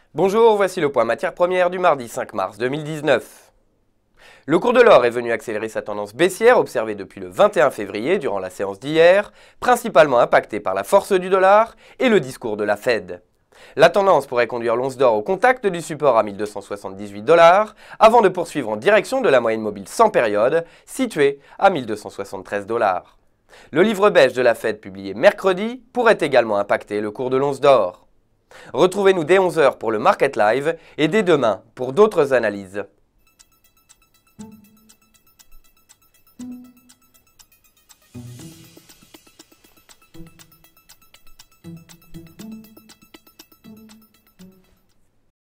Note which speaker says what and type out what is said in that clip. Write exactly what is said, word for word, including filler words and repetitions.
Speaker 1: Bonjour, voici le point matière première du mardi cinq mars deux mille dix-neuf. Le cours de l'or est venu accélérer sa tendance baissière observée depuis le vingt et un février durant la séance d'hier, principalement impactée par la force du dollar et le discours de la Fed. La tendance pourrait conduire l'once d'or au contact du support à mille deux cent soixante-dix-huit dollars avant de poursuivre en direction de la moyenne mobile sans période située à mille deux cent soixante-treize dollars. Le livre beige de la Fed publié mercredi pourrait également impacter le cours de l'once d'or. Retrouvez-nous dès onze heures pour le Market Live et dès demain pour d'autres analyses.